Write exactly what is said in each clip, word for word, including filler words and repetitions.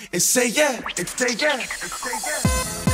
and say yeah, and say yeah, and say yeah.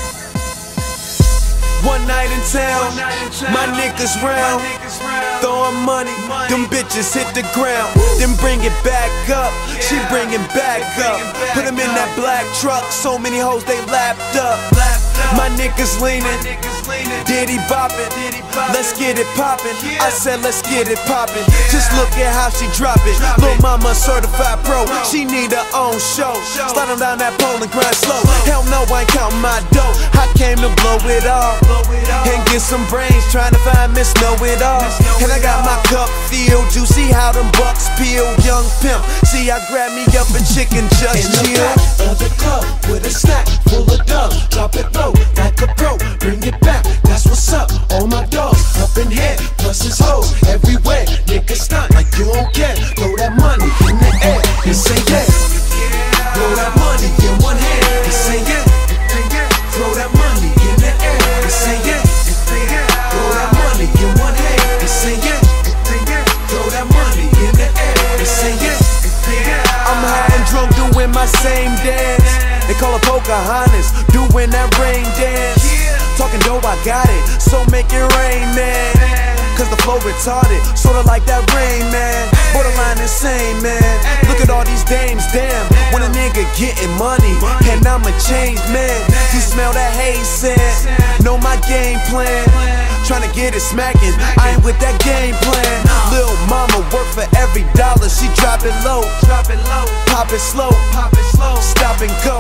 One night in town, my niggas round, throwing money, them bitches hit the ground, then bring it back up, she bring it back up, put them in that black truck, so many hoes they lapped up. My niggas leaning, Diddy bopping, let's get it poppin'. I said let's get it poppin'. Just look at how she drop it. Lil' mama certified pro, she need her own show. Slide on down that pole and grind slow. Hell no, I ain't counting my dough. I came to blow it all and get some brains, trying to find Miss Know It All. And I got my cup filled, you see how them bucks peel. Young pimp, see I grab me up and chicken just chill. In the back of the club with a stack full of dubs, drop it low like a pro, bring it back, that's what's up. All my dogs up in here, plus his hoes everywhere. Niggas stunt like you don't care. Throw that money in the air and say yeah. Throw that money in one hand and say yeah. Throw that money in the air and say yeah. Throw that money in one hand and say yeah. Throw that money in the air and say yeah. I'm high and drunk doing my same dance. They call her Pocahontas, doing that rain dance. Talking dope, I got it, so make it rain, man. Cause the flow retarded, sorta like that Rain Man. Borderline insane, man. Look at all these dames, damn. When a nigga getting money, and I'm a changed man. You smell that haze scent, know my game plan. Tryna get it smacking, I ain't with that game plan. Lil' mama work for every dollar, she drop it low, pop it slow, stop and go.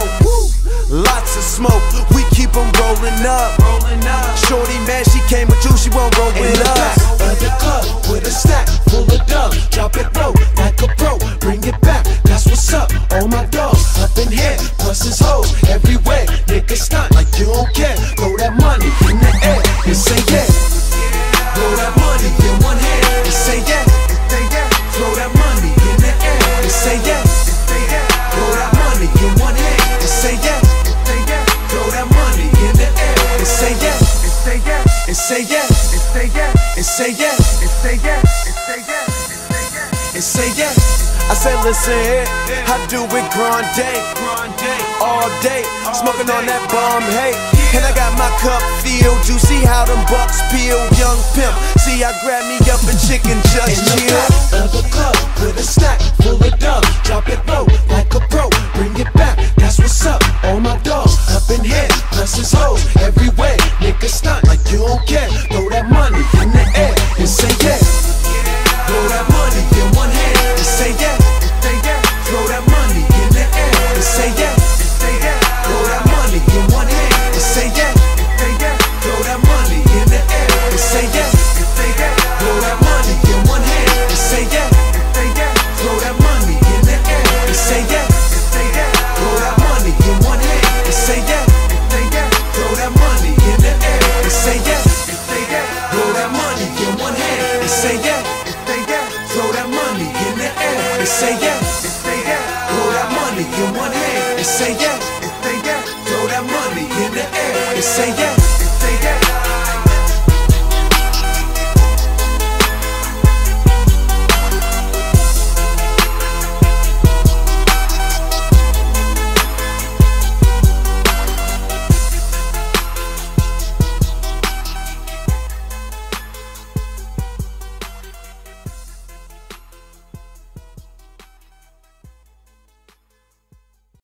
Lots of smoke, we keep 'em rolling up. Shorty man, she came with you, she won't roll with us. In the club with a stack full of dubs, drop it low like a pro, bring it back, that's what's up. All my dogs up in here, plus his hoes everywhere. Niggas stunt like you don't care. Throw that money in the air and say yeah. Throw that money in one hand and say yeah. Throw that money in the air and say yeah. Throw that money in one hand and say yeah. Throw that money in the air and say yeah. And say yeah, and say yeah, and say yeah, and say yeah. I said listen here, I do it grande, all day, smoking on that bomb hay. And I got my cup filled, you see how them bucks peel. Young pimp, see I grab me up and chicken just chill. In the chill. back of the club with a stack full of dubs, drop it low like a pro, bring it back, that's what's up. All my dogs up in here, plus his hoes everywhere. Niggas stunt like you don't care. Throw that money in the air and say yeah. Throw that money in one hand and say yeah. Throw that money in the air and say yeah. Throw that money in one hand and say yeah. Throw that money in the air and say yeah. Throw that money in one hand and say yeah. Throw that money in the air and say yeah. Throw that money in one hand and say yeah. Throw that money in the air and say yeah. Throw that money in one hand and say yeah. Throw that money in the air and say yeah. Throw that money in one hand and say yeah. Throw that money in the air and say yeah.